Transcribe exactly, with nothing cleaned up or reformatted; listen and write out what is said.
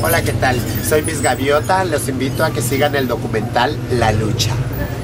Hola, ¿qué tal? Soy Miss Gaviota, los invito a que sigan el documental La Lucha.